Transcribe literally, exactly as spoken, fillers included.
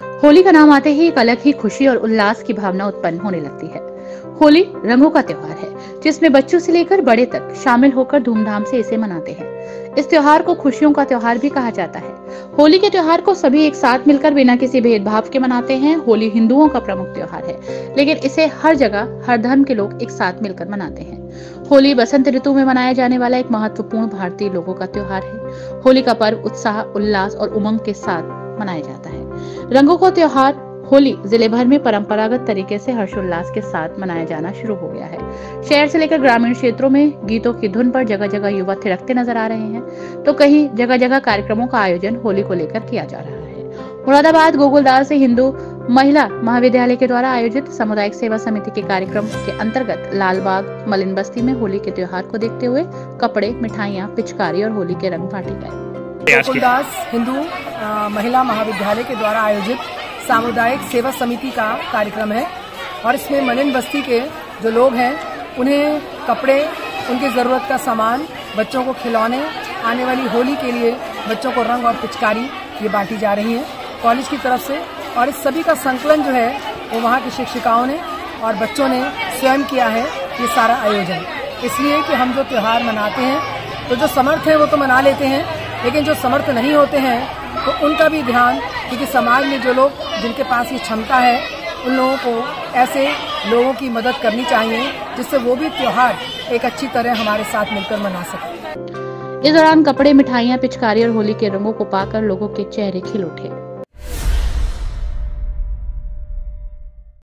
होली का नाम आते ही एक अलग ही खुशी और उल्लास की भावना उत्पन्न होने लगती है। होली रंगों का त्योहार है, जिसमें बच्चों से लेकर बड़े तक शामिल होकर धूमधाम से इसे मनाते हैं। इस त्योहार को खुशियों का त्योहार भी कहा जाता है। होली के त्योहार को सभी एक साथ मिलकर बिना किसी भेदभाव के मनाते हैं। होली हिंदुओं का प्रमुख त्योहार है, लेकिन इसे हर जगह हर धर्म के लोग एक साथ मिलकर मनाते हैं। होली बसंत ऋतु में मनाया जाने वाला एक महत्वपूर्ण भारतीय लोगों का त्योहार है। होली का पर्व उत्साह, उल्लास और उमंग के साथ मनाया जाता है। रंगों का त्योहार होली जिले भर में परंपरागत तरीके से हर्षोल्लास के साथ मनाया जाना शुरू हो गया है। शहर से लेकर ग्रामीण क्षेत्रों में गीतों की धुन पर जगह जगह युवा थिरकते नजर आ रहे हैं, तो कहीं जगह जगह कार्यक्रमों का आयोजन होली को लेकर किया जा रहा है। मुरादाबाद गोकुलदास हिंदू महिला महाविद्यालय के द्वारा आयोजित सामुदायिक सेवा समिति के कार्यक्रम के अंतर्गत लालबाग मलिन बस्ती में होली के त्योहार को देखते हुए कपड़े, मिठाइयाँ, पिचकारी और होली के रंग बांटे गए। गोकुलदास हिंदू महिला महाविद्यालय के द्वारा आयोजित सामुदायिक सेवा समिति का कार्यक्रम है और इसमें मलिन बस्ती के जो लोग हैं उन्हें कपड़े, उनकी ज़रूरत का सामान, बच्चों को खिलौने, आने वाली होली के लिए बच्चों को रंग और पिचकारी ये बांटी जा रही हैं कॉलेज की तरफ से। और इस सभी का संकलन जो है वो वहाँ की शिक्षिकाओं ने और बच्चों ने स्वयं किया है ये सारा आयोजन, इसलिए कि हम जो त्यौहार मनाते हैं तो जो समर्थ हैं वो तो मना लेते हैं, लेकिन जो समर्थ नहीं होते हैं तो उनका भी ध्यान, क्योंकि समाज में जो लोग जिनके पास ये क्षमता है उन लोगों को ऐसे लोगों की मदद करनी चाहिए जिससे वो भी त्योहार एक अच्छी तरह हमारे साथ मिलकर मना सकें। इस दौरान कपड़े, मिठाइयाँ, पिचकारी और होली के रंगों को पाकर लोगों के चेहरे खिल उठे।